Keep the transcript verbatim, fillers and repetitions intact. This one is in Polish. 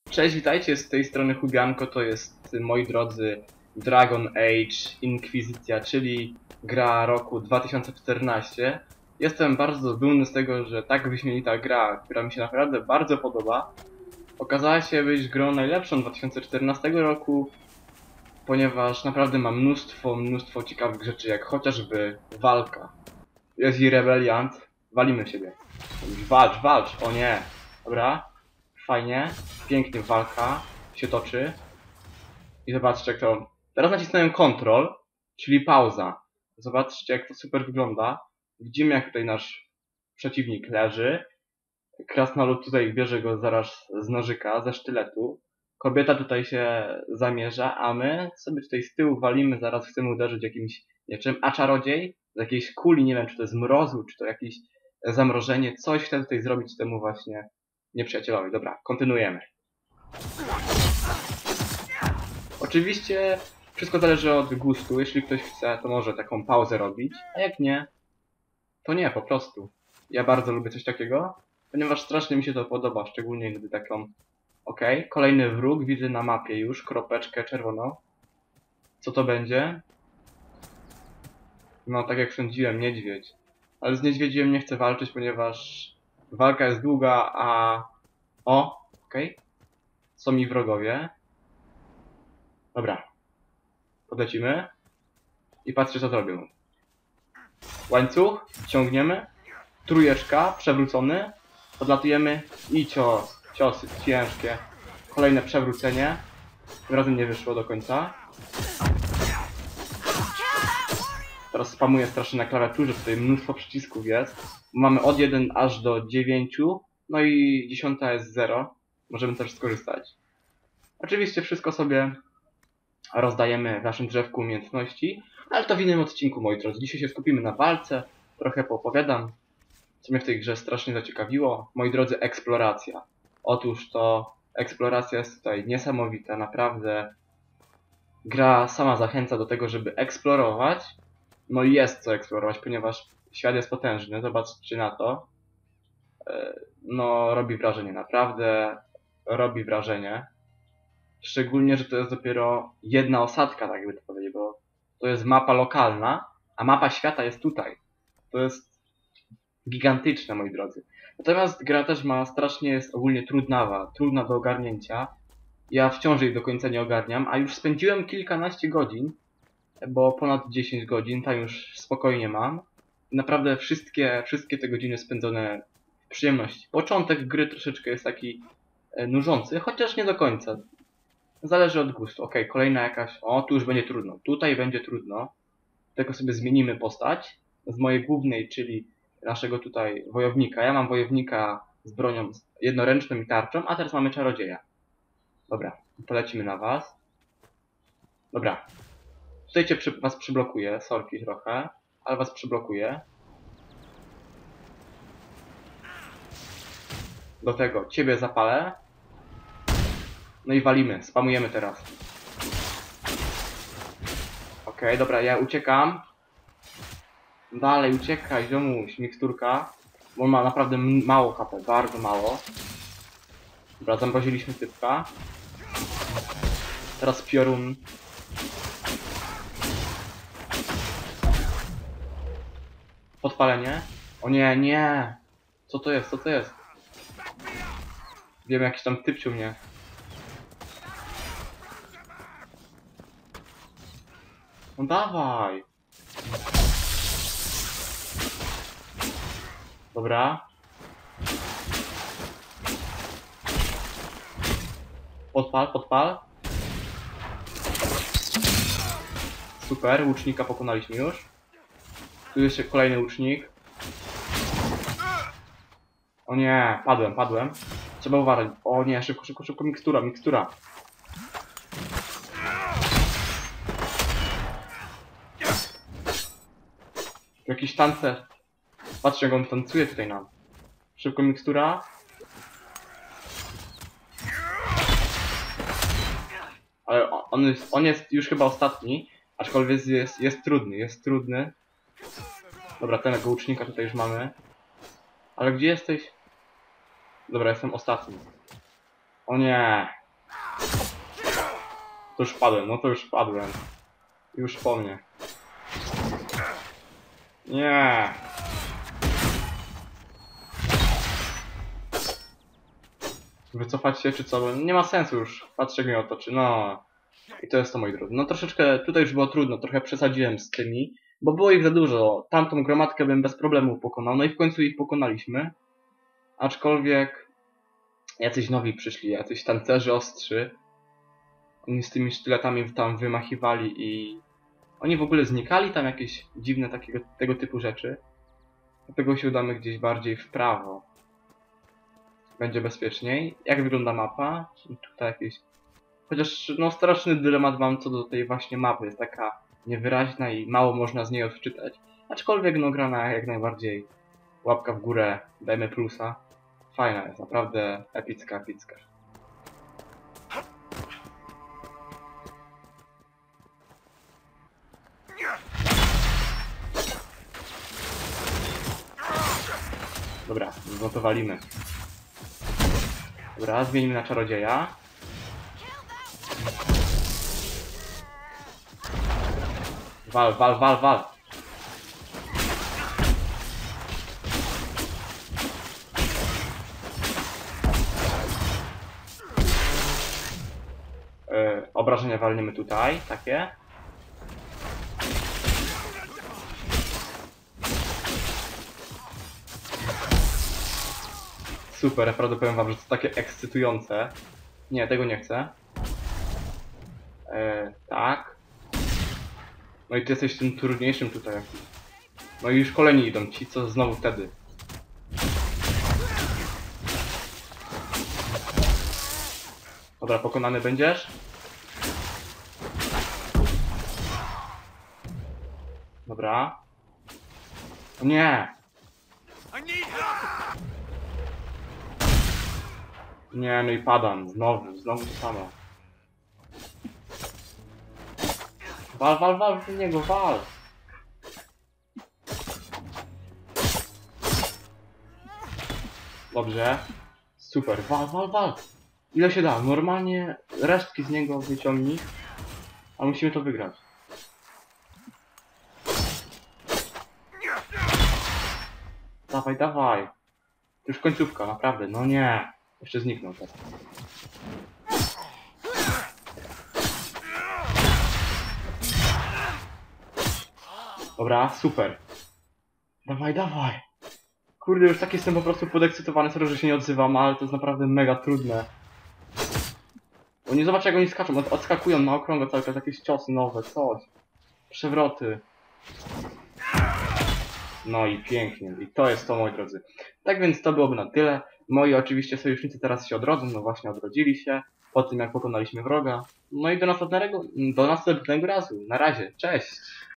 Cześć, witajcie, z tej strony Hubianko, to jest, moi drodzy, Dragon Age Inkwizycja, czyli gra roku dwa tysiące czternastego. Jestem bardzo dumny z tego, że tak wyśmienita gra, która mi się naprawdę bardzo podoba, okazała się być grą najlepszą dwa tysiące czternastego roku, ponieważ naprawdę ma mnóstwo, mnóstwo ciekawych rzeczy, jak chociażby walka. Jest i rebeliant, walimy w siebie. Walcz, walcz, o nie, dobra. Fajnie, pięknie walka się toczy. I zobaczcie jak to... Teraz nacisnąłem Ctrl, czyli pauza. Zobaczcie jak to super wygląda. Widzimy jak tutaj nasz przeciwnik leży. Krasnolud tutaj bierze go zaraz z nożyka, ze sztyletu. Kobieta tutaj się zamierza, a my sobie tutaj z tyłu walimy, zaraz chcemy uderzyć jakimś mieczem. A czarodziej z jakiejś kuli, nie wiem czy to jest mrozu, czy to jakieś zamrożenie, coś chce tutaj zrobić temu właśnie nieprzyjacielowi. Dobra, kontynuujemy. Oczywiście wszystko zależy od gustu. Jeśli ktoś chce, to może taką pauzę robić, a jak nie, to nie, po prostu. Ja bardzo lubię coś takiego, ponieważ strasznie mi się to podoba, szczególnie gdy taką... Ok, kolejny wróg, widzę na mapie już, kropeczkę czerwoną. Co to będzie? No, tak jak sądziłem, niedźwiedź. Ale z niedźwiedziem nie chcę walczyć, ponieważ walka jest długa, a... O, okej. Okay. Są mi wrogowie. Dobra. Podlecimy. I patrzcie co zrobią. Łańcuch, ciągniemy. Trójeczka, przewrócony. Podlatujemy i cios. Ciosy ciężkie. Kolejne przewrócenie. Tym razem nie wyszło do końca. Teraz spamuję strasznie na klawiaturze, tutaj mnóstwo przycisków jest. Mamy od jeden aż do dziewięciu. No i dziesiąta jest zero. Możemy też skorzystać. Oczywiście wszystko sobie rozdajemy w naszym drzewku umiejętności. Ale to w innym odcinku, moi drodzy. Dzisiaj się skupimy na walce. Trochę poopowiadam, co mnie w tej grze strasznie zaciekawiło. Moi drodzy, eksploracja. Otóż to eksploracja jest tutaj niesamowita, naprawdę. Gra sama zachęca do tego, żeby eksplorować. No i jest co eksplorować, ponieważ świat jest potężny. Zobaczcie na to. No, robi wrażenie, naprawdę robi wrażenie. Szczególnie, że to jest dopiero jedna osadka, tak by to powiedzieć, bo to jest mapa lokalna, a mapa świata jest tutaj. To jest gigantyczne, moi drodzy. Natomiast gra też ma strasznie, jest ogólnie trudnawa, trudna do ogarnięcia. Ja wciąż jej do końca nie ogarniam, a już spędziłem kilkanaście godzin, bo ponad dziesięć godzin, tam już spokojnie mam. Naprawdę wszystkie, wszystkie te godziny spędzone w przyjemności. Początek gry troszeczkę jest taki nużący, chociaż nie do końca. Zależy od gustu. Ok, kolejna jakaś... O, tu już będzie trudno. Tutaj będzie trudno. Tylko sobie zmienimy postać. Z mojej głównej, czyli naszego tutaj wojownika. Ja mam wojownika z bronią jednoręczną i tarczą, a teraz mamy czarodzieja. Dobra, polecimy na was. Dobra. Tutaj cię przy, was przyblokuję, sorki trochę, ale was przyblokuję. Do tego ciebie zapalę. No i walimy, spamujemy teraz. Okej, okay, dobra, ja uciekam. Dalej, uciekaj, ziomuś, miksturka. Bo on ma naprawdę mało H P, bardzo mało. Dobra, zamroziliśmy typka. Teraz piorun. Podpalenie. O nie, nie. Co to jest, co to jest? Wiem, jakiś tam typciu mnie. No dawaj. Dobra. Podpal, podpal. Super, łucznika pokonaliśmy już. Tu jeszcze kolejny łucznik. O nie, padłem, padłem. Trzeba uważać. O nie, szybko, szybko, szybko, mikstura, mikstura. Jakiś tancerz. Patrzcie, jak on tancuje tutaj nam. Szybko mikstura. Ale on jest, on jest już chyba ostatni. Aczkolwiek jest, jest trudny, jest trudny. Dobra, tego łucznika tutaj już mamy. Ale gdzie jesteś? Dobra, jestem ostatni. O nie. To już padłem, no to już padłem. Już po mnie. Nie. Wycofać się czy co? Nie ma sensu już. Patrzcie, jak mnie otoczy. No. I to jest to, moi drodzy. No troszeczkę, tutaj już było trudno, trochę przesadziłem z tymi, bo było ich za dużo. Tamtą gromadkę bym bez problemu pokonał, no i w końcu ich pokonaliśmy. Aczkolwiek jacyś nowi przyszli, jacyś tancerzy ostrzy. Oni z tymi sztyletami tam wymachiwali i oni w ogóle znikali, tam jakieś dziwne takiego, tego typu rzeczy. Dlatego się udamy gdzieś bardziej w prawo. Będzie bezpieczniej. Jak wygląda mapa? Tutaj jakieś... Chociaż no straszny dylemat mam co do tej właśnie mapy. Jest taka niewyraźna i mało można z niej odczytać. Aczkolwiek no gra na jak najbardziej łapka w górę, dajmy plusa. Fajna jest, naprawdę epicka, epicka. Dobra, no to walimy. Dobra, zmienimy na czarodzieja. Wal, wal, wal, wal. Yy, obrażenia walniemy tutaj, takie. Super, naprawdę powiem wam, że to takie ekscytujące. Nie, tego nie chcę. Yy, tak. No i ty jesteś tym trudniejszym tutaj jakiś. No i już kolejni idą, ci co znowu wtedy. Dobra, pokonany będziesz? Dobra. O nie! Nie, no i padam. Znowu, znowu to samo. Wal, wal, wal w niego, wal! Dobrze. Super, wal, wal, wal! Ile się da? Normalnie resztki z niego wyciągnij. A musimy to wygrać. Dawaj, dawaj. To już końcówka, naprawdę. No nie. Jeszcze zniknął teraz. Dobra, super. Dawaj, dawaj. Kurde, już tak jestem po prostu podekscytowany, sorry, że się nie odzywam, ale to jest naprawdę mega trudne. Bo nie zobacz jak oni skaczą, od odskakują na okrągło cały czas jakieś ciosy nowe, coś. Przewroty. No i pięknie. I to jest to, moi drodzy. Tak więc to byłoby na tyle. Moi oczywiście sojusznicy teraz się odrodzą, no właśnie odrodzili się. Po tym jak pokonaliśmy wroga. No i do następnego, do następnego razu. Na razie. Cześć!